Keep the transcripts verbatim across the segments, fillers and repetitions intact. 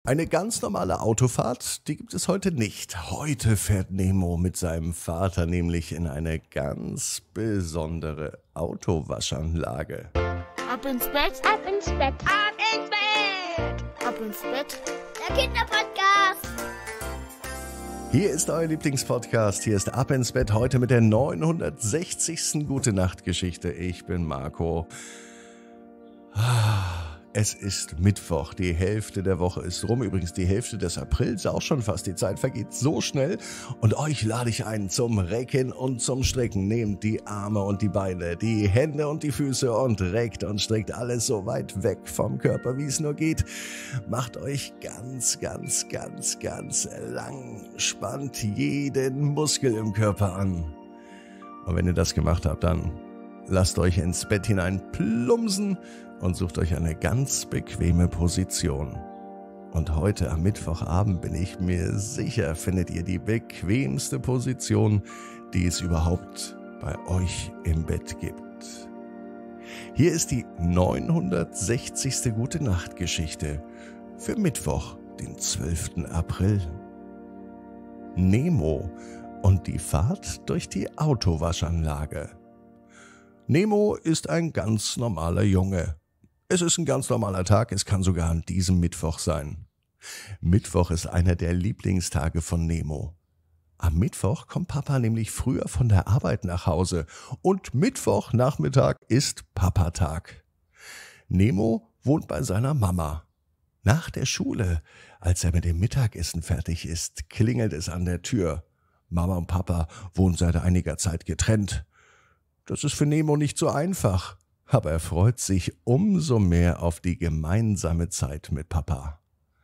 Eine ganz normale Autofahrt, die gibt es heute nicht. Heute fährt Nemo mit seinem Vater nämlich in eine ganz besondere Autowaschanlage. Ab ins Bett, Ab ins Bett, ab ins Bett, ab ins Bett. der Kinderpodcast. Hier ist euer Lieblingspodcast, hier ist Ab ins Bett, heute mit der neunhundertsechzigsten Gute-Nacht-Geschichte. Ich bin Marco. Es ist Mittwoch, die Hälfte der Woche ist rum, übrigens die Hälfte des Aprils auch schon fast, die Zeit vergeht so schnell und euch lade ich ein zum Recken und zum Strecken. Nehmt die Arme und die Beine, die Hände und die Füße und reckt und streckt alles so weit weg vom Körper, wie es nur geht. Macht euch ganz, ganz, ganz, ganz lang, spannt jeden Muskel im Körper an. Und wenn ihr das gemacht habt, dann lasst euch ins Bett hinein plumpsen und sucht euch eine ganz bequeme Position. Und heute am Mittwochabend bin ich mir sicher, findet ihr die bequemste Position, die es überhaupt bei euch im Bett gibt. Hier ist die neunhundertsechzigste Gute-Nacht-Geschichte für Mittwoch, den zwölften April. Nemo und die Fahrt durch die Autowaschanlage. Nemo ist ein ganz normaler Junge. Es ist ein ganz normaler Tag, es kann sogar an diesem Mittwoch sein. Mittwoch ist einer der Lieblingstage von Nemo. Am Mittwoch kommt Papa nämlich früher von der Arbeit nach Hause und Mittwochnachmittag ist Papatag. Nemo wohnt bei seiner Mama. Nach der Schule, als er mit dem Mittagessen fertig ist, klingelt es an der Tür. Mama und Papa wohnen seit einiger Zeit getrennt. Das ist für Nemo nicht so einfach, aber er freut sich umso mehr auf die gemeinsame Zeit mit Papa.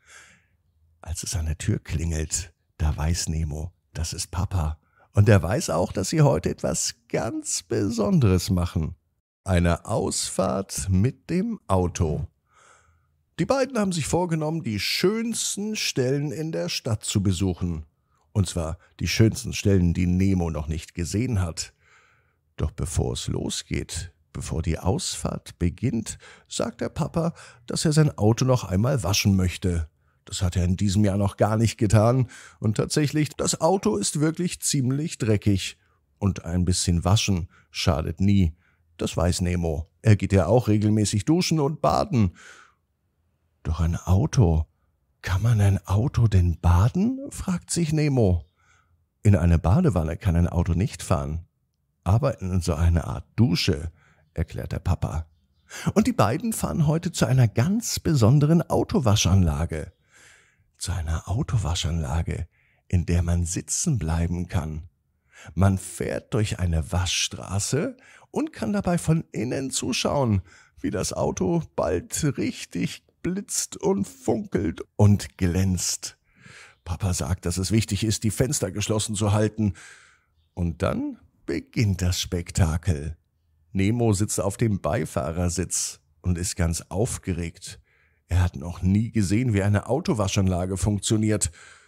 Als es an der Tür klingelt, da weiß Nemo, das ist Papa. Und er weiß auch, dass sie heute etwas ganz Besonderes machen. Eine Ausfahrt mit dem Auto. Die beiden haben sich vorgenommen, die schönsten Stellen in der Stadt zu besuchen. Und zwar die schönsten Stellen, die Nemo noch nicht gesehen hat. Doch bevor es losgeht, bevor die Ausfahrt beginnt, sagt der Papa, dass er sein Auto noch einmal waschen möchte. Das hat er in diesem Jahr noch gar nicht getan. Und tatsächlich, das Auto ist wirklich ziemlich dreckig. Und ein bisschen waschen schadet nie. Das weiß Nemo. Er geht ja auch regelmäßig duschen und baden. Doch ein Auto, kann man ein Auto denn baden? Fragt sich Nemo. In eine Badewanne kann ein Auto nicht fahren. Aber in so eine Art Dusche, erklärt der Papa. Und die beiden fahren heute zu einer ganz besonderen Autowaschanlage. Zu einer Autowaschanlage, in der man sitzen bleiben kann. Man fährt durch eine Waschstraße und kann dabei von innen zuschauen, wie das Auto bald richtig blitzt und funkelt und glänzt. Papa sagt, dass es wichtig ist, die Fenster geschlossen zu halten. Und dann beginnt das Spektakel. Nemo sitzt auf dem Beifahrersitz und ist ganz aufgeregt. Er hat noch nie gesehen, wie eine Autowaschanlage funktioniert.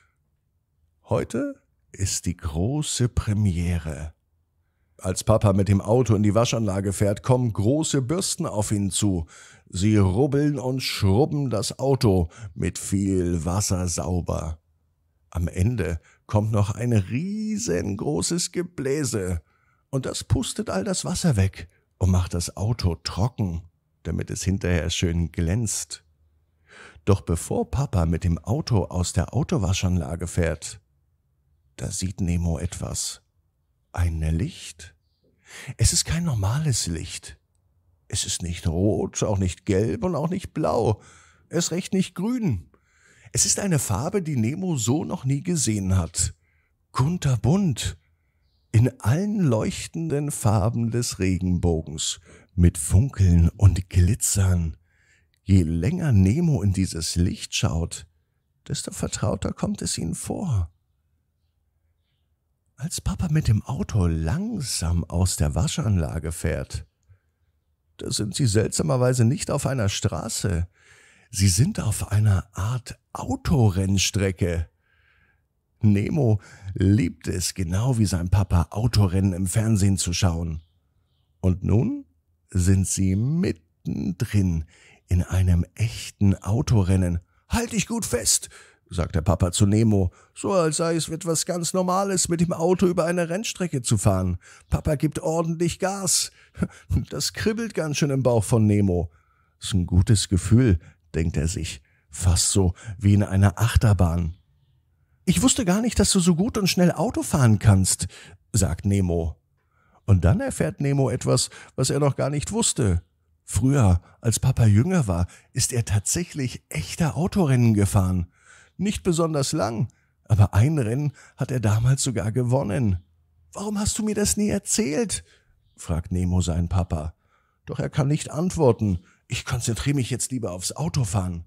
Heute ist die große Premiere. Als Papa mit dem Auto in die Waschanlage fährt, kommen große Bürsten auf ihn zu. Sie rubbeln und schrubben das Auto mit viel Wasser sauber. Am Ende kommt noch ein riesengroßes Gebläse und das pustet all das Wasser weg und macht das Auto trocken, damit es hinterher schön glänzt. Doch bevor Papa mit dem Auto aus der Autowaschanlage fährt, da sieht Nemo etwas. Ein Licht. Es ist kein normales Licht. Es ist nicht rot, auch nicht gelb und auch nicht blau. Erst recht nicht grün. Es ist eine Farbe, die Nemo so noch nie gesehen hat. Kunterbunt. In allen leuchtenden Farben des Regenbogens. Mit Funkeln und Glitzern. Je länger Nemo in dieses Licht schaut, desto vertrauter kommt es ihm vor. Als Papa mit dem Auto langsam aus der Waschanlage fährt, da sind sie seltsamerweise nicht auf einer Straße. Sie sind auf einer Art Autorennstrecke. Nemo liebt es, genau wie sein Papa, Autorennen im Fernsehen zu schauen. Und nun sind sie mittendrin in einem echten Autorennen Halt dich gut fest, sagt der Papa zu Nemo, so als sei es etwas ganz Normales, mit dem Auto über eine Rennstrecke zu fahren. Papa gibt ordentlich Gas. Das kribbelt ganz schön im Bauch von Nemo. Das ist ein gutes Gefühl, denkt er sich, fast so wie in einer Achterbahn. Ich wusste gar nicht, dass du so gut und schnell Auto fahren kannst, sagt Nemo. Und dann erfährt Nemo etwas, was er noch gar nicht wusste. Früher, als Papa jünger war, ist er tatsächlich echte Autorennen gefahren. Nicht besonders lang, aber ein Rennen hat er damals sogar gewonnen. »Warum hast du mir das nie erzählt?« fragt Nemo seinen Papa. Doch er kann nicht antworten. Ich konzentriere mich jetzt lieber aufs Autofahren.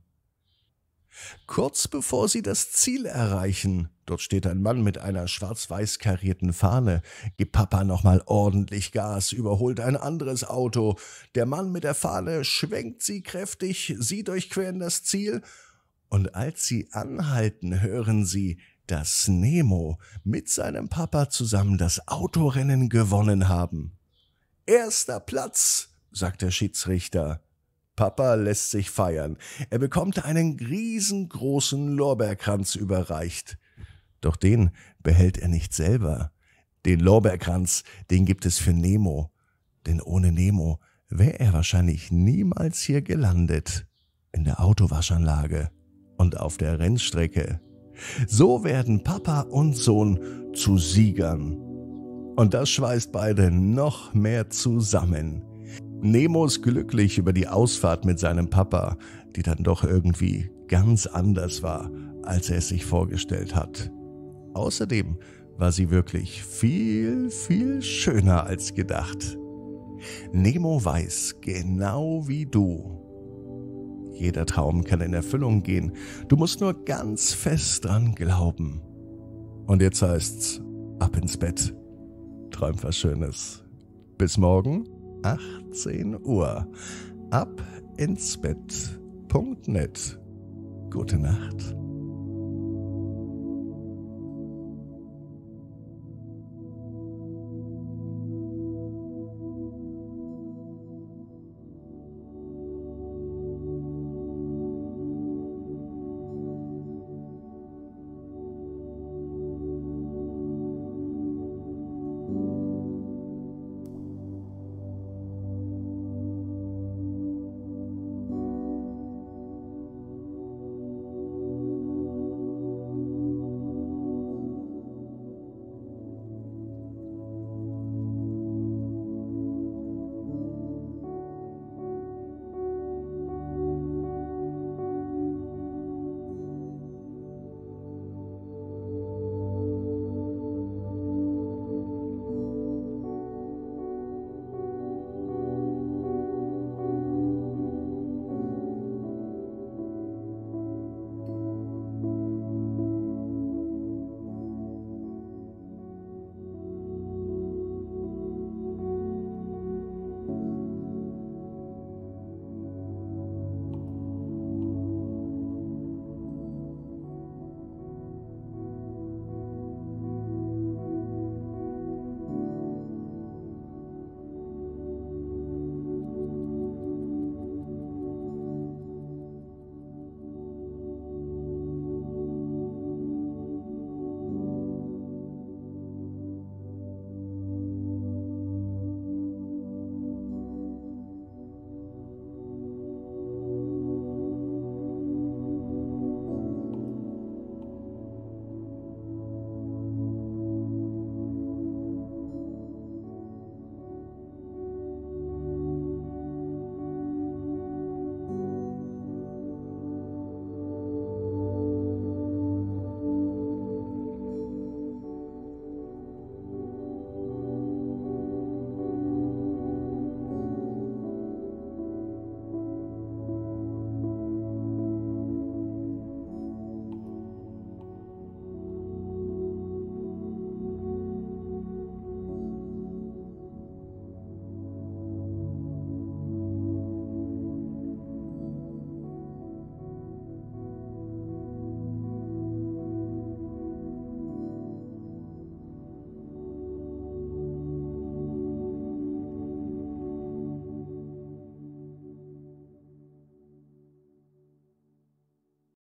Kurz bevor sie das Ziel erreichen, dort steht ein Mann mit einer schwarz-weiß karierten Fahne, gibt Papa nochmal ordentlich Gas, überholt ein anderes Auto. Der Mann mit der Fahne schwenkt sie kräftig, sie durchqueren das Ziel. Und als sie anhalten, hören sie, dass Nemo mit seinem Papa zusammen das Autorennen gewonnen haben. »Erster Platz«, sagt der Schiedsrichter. Papa lässt sich feiern. Er bekommt einen riesengroßen Lorbeerkranz überreicht. Doch den behält er nicht selber. Den Lorbeerkranz, den gibt es für Nemo. Denn ohne Nemo wäre er wahrscheinlich niemals hier gelandet. In der Autowaschanlage und auf der Rennstrecke. So werden Papa und Sohn zu Siegern. Und das schweißt beide noch mehr zusammen. Nemo ist glücklich über die Ausfahrt mit seinem Papa, die dann doch irgendwie ganz anders war, als er es sich vorgestellt hat. Außerdem war sie wirklich viel, viel schöner als gedacht. Nemo weiß, genau wie du, jeder Traum kann in Erfüllung gehen. Du musst nur ganz fest dran glauben. Und jetzt heißt's, ab ins Bett. Träum was Schönes. Bis morgen, achtzehn Uhr. Ab ins Bett Punkt net. Gute Nacht.